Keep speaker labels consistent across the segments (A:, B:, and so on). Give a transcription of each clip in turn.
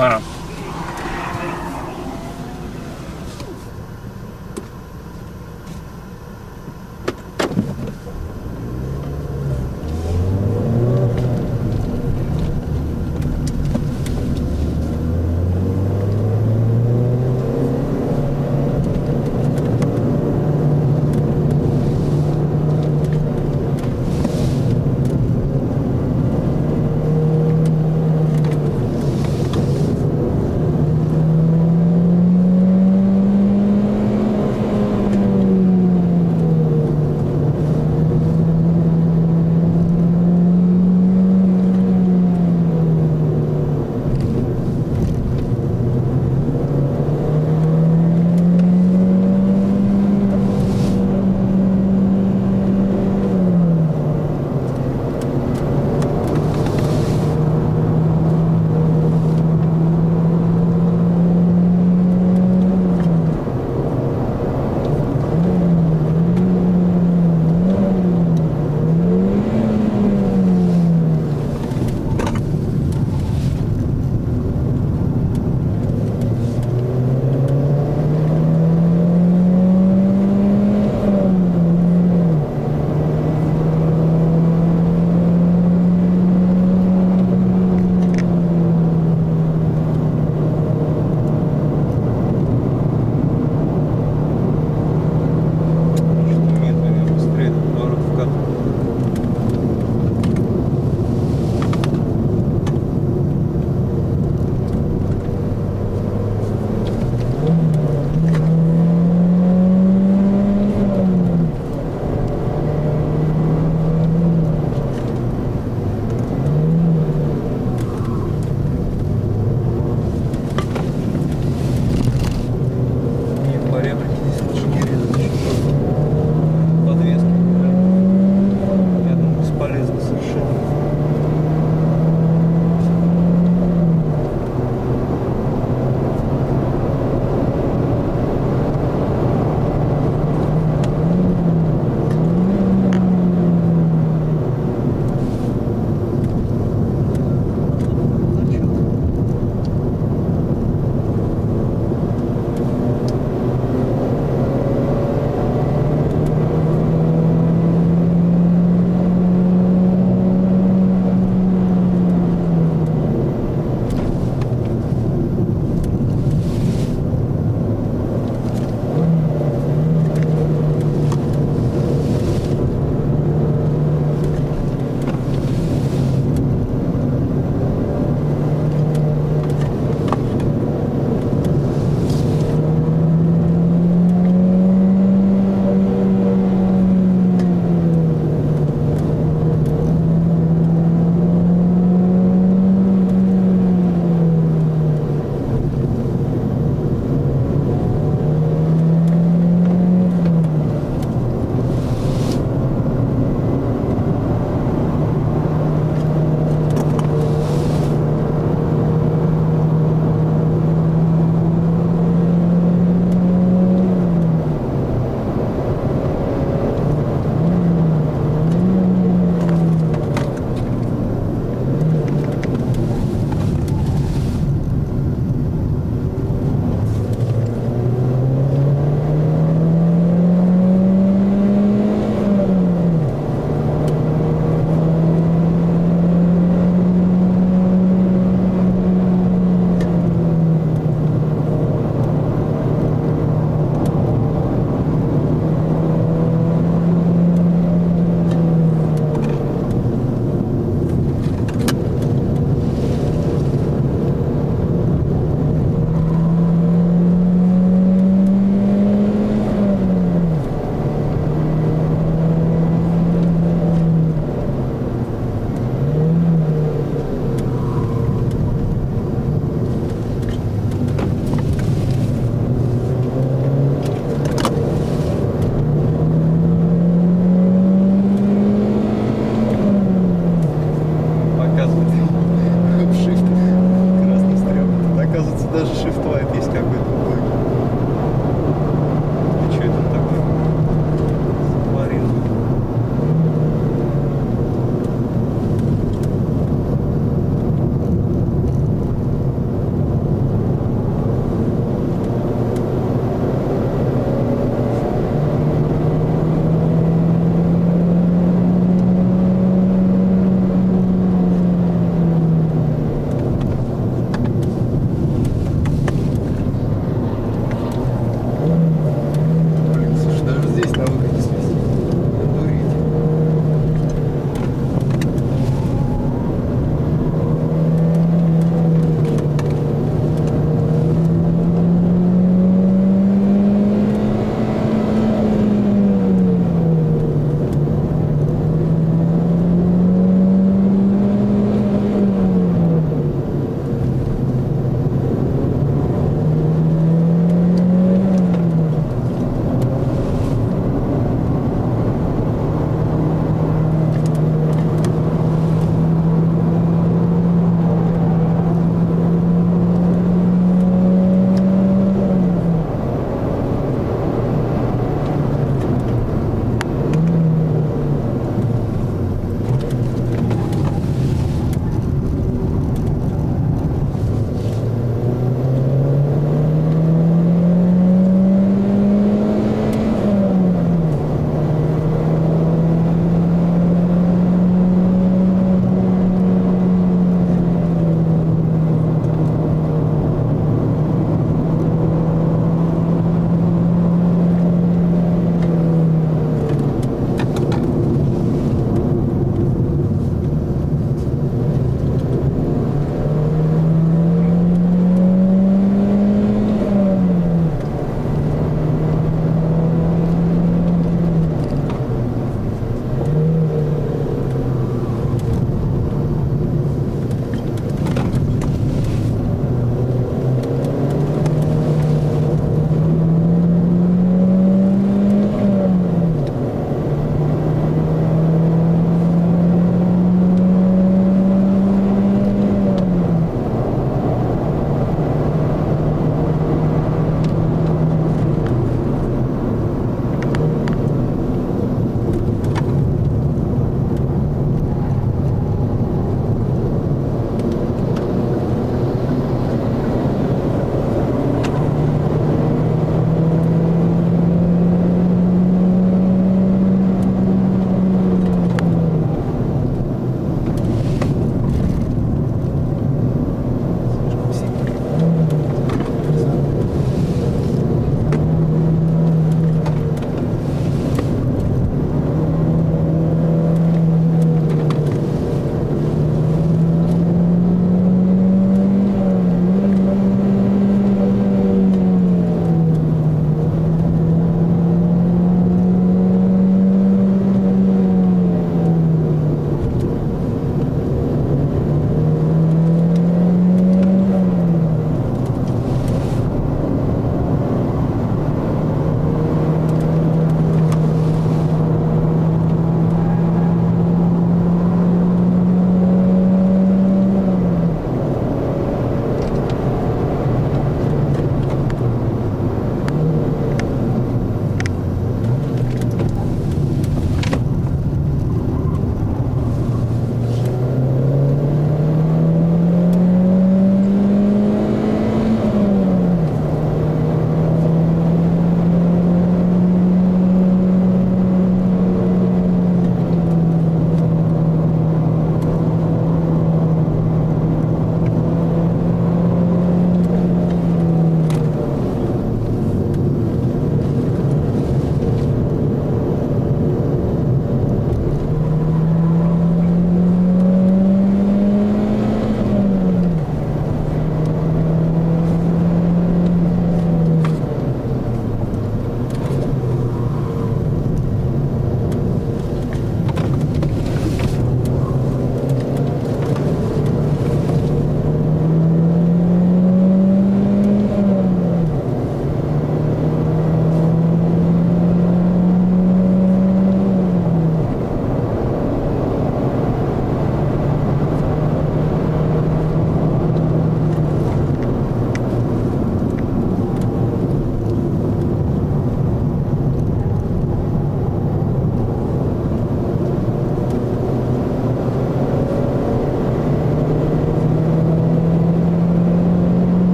A: А,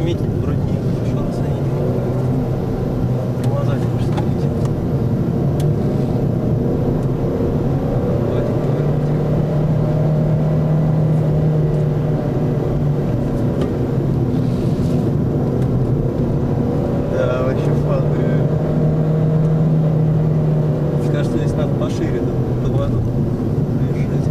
A: заметить вроде не шанса и не могу. Тормоза лишь ставить. Хватит повернуть. Да, вообще падаю. Кажется, здесь надо пошире этот поворот завершать.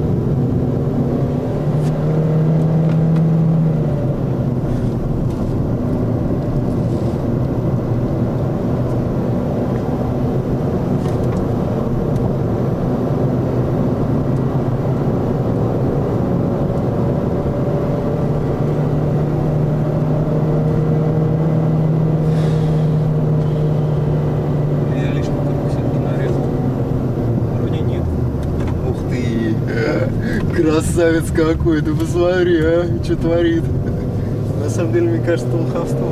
A: Я лишний круг все-таки нарезал. Вроде нет. Ух ты! Красавец какой! Ты посмотри, а! Что творит? На самом деле, мне кажется, это лоховство.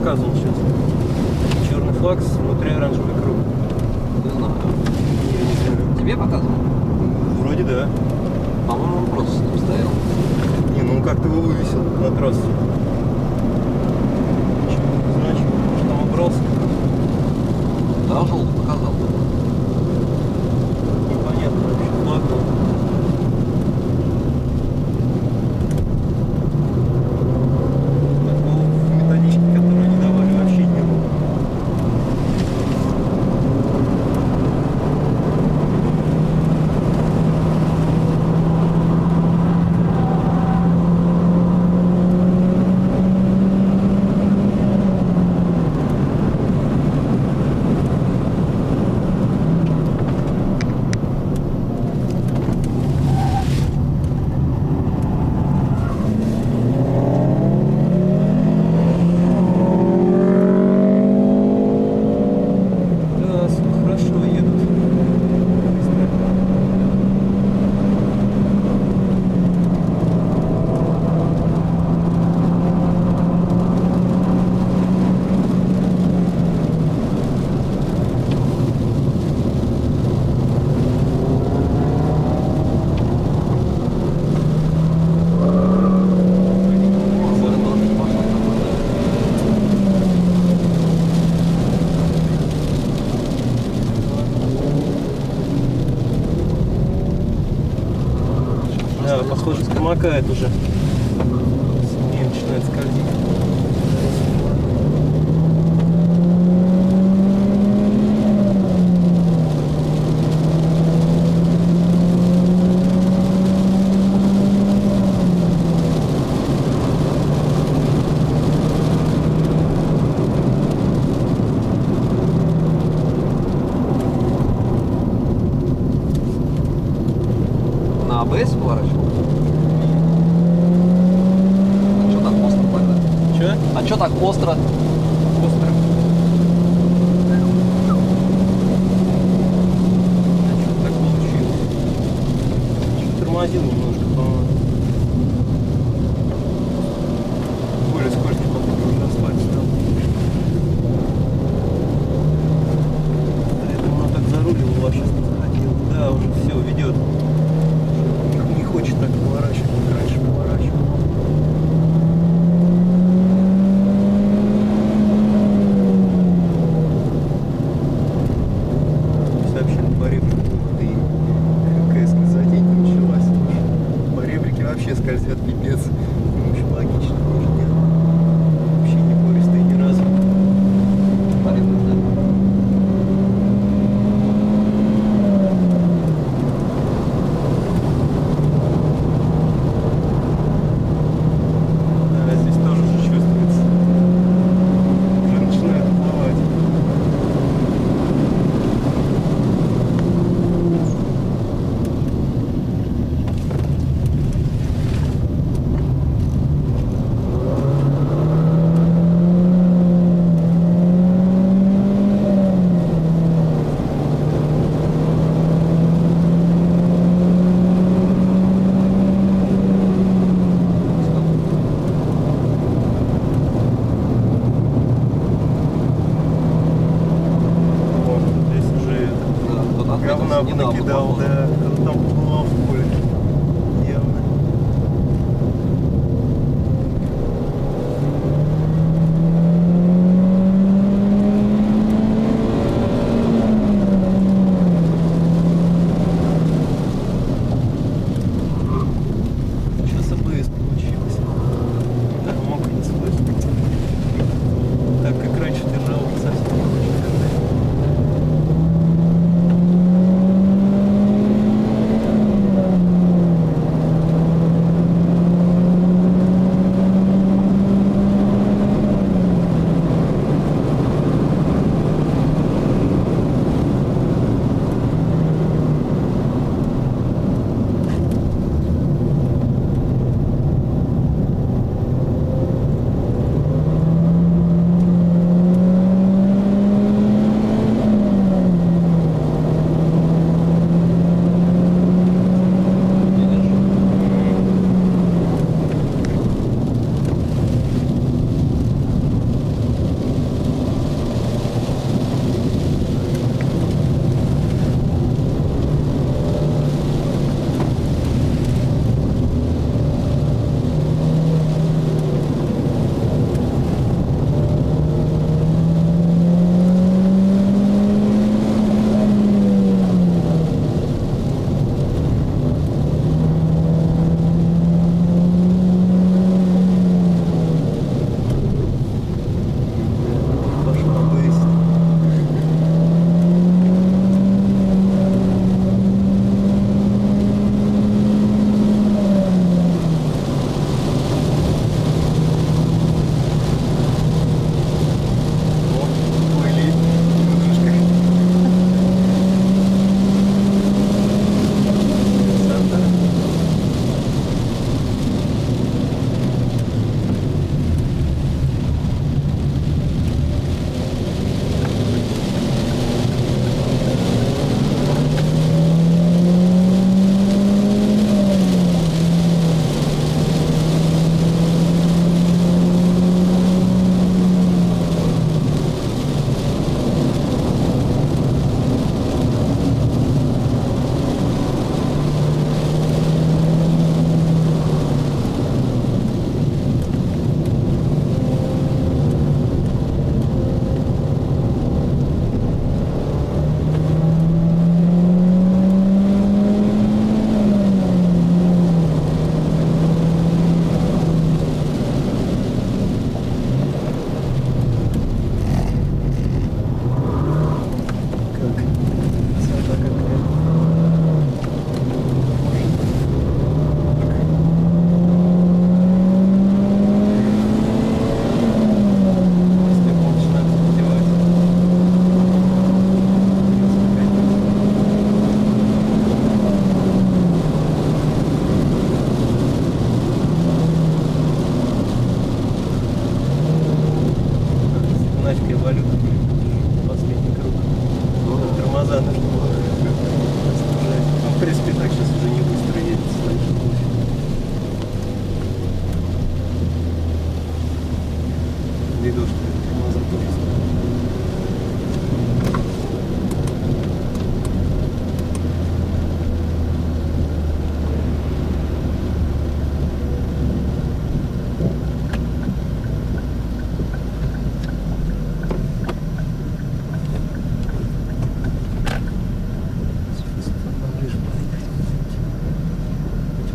A: показывал сейчас. Черный флаг внутри оранжевый круг.
B: Не знаю.
A: Я не знаю.
B: Тебе показывал?
A: Вроде да.
B: По-моему, он просто с ним стоял.
A: Не, ну он как-то его вывесил на трассу. Что это значит? Что там убрался?
B: Да, желтый показал.
A: Непонятно вообще. Флаг был. Такого в методичке, которую они давали, вообще не было. Да, хорошо едут. Быстро. Да, похоже, скомакает уже. Сильнее начинает скользить.
B: На АБС поворачивал? А что так остро тогда?
A: Че?
B: А что так остро?
A: Остро. А что так получилось? Что-то тормозил немножко, по-моему. Более скользкий потом уже асфальт стал. До этого она так заруливала, а сейчас не захотел. Да, уже все, ведет. Не хочет так поворачивать, как раньше поворачивал. Сообщили по ребрике. Ух ты, какая сказать, началась. По ребрике вообще скользят пипец. В общем, логично тоже нет. Вообще не пористый ни разу.
B: Порядок, да?
A: Да, здесь тоже уже чувствуется. Уже начинает плавать. Вот, здесь уже
B: Да, вот отметился
A: говна
B: недавно,
A: накидал,
B: походу.
A: да, когда там побывал в поле. Явно. Сейчас АБС получилось. Да, мог и не слышать. Так как раньше держал, совсем не очень когда.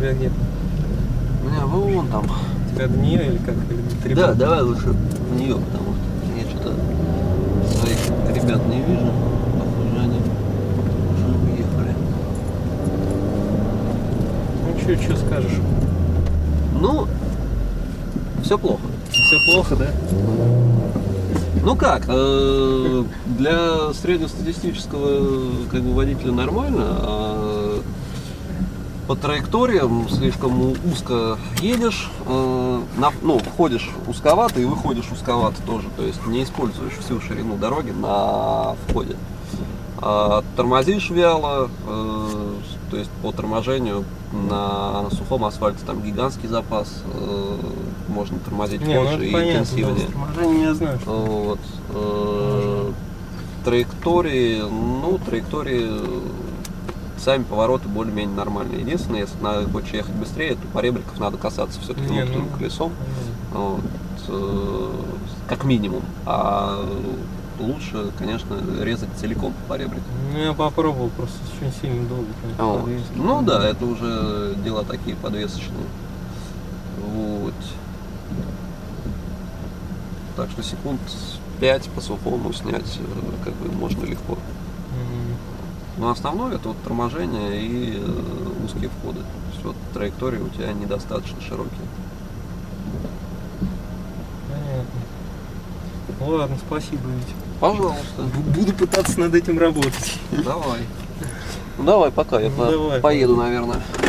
A: тебя где?
B: У меня вон там.
A: У тебя до нее или как? Или до трибун?
B: Да, давай лучше в нее, потому что я что-то своих ребят не вижу. Похоже, они уже уехали.
A: Ну что скажешь?
B: Ну, все плохо.
A: Все плохо, да?
B: Ну как, для среднестатистического как бы, водителя нормально, а по траекториям слишком узко едешь, входишь узковато и выходишь узковато тоже, то есть не используешь всю ширину дороги на входе. Тормозишь вяло, то есть по торможению на сухом асфальте там гигантский запас, можно тормозить больше и интенсивнее.
A: Торможение я знаю.
B: Вот. Траектории, сами повороты более-менее нормальные. Единственное, если хочешь ехать быстрее, то поребриков надо касаться все-таки внутренним колесом. Вот. Как минимум. А лучше, конечно, резать целиком по поребрику.
A: Ну, я попробовал, просто очень сильно долго.
B: Вот. Ну да, это уже дела такие подвесочные. Вот. Так что секунд 5 по сухому снять как бы можно легко. Но основное это вот торможение и узкие входы. То есть вот траектории у тебя недостаточно широкие.
A: Понятно. Ладно, спасибо, Витя.
B: Пожалуйста.
A: Буду пытаться над этим работать.
B: Давай. Ну давай, пока. Я поеду, наверное.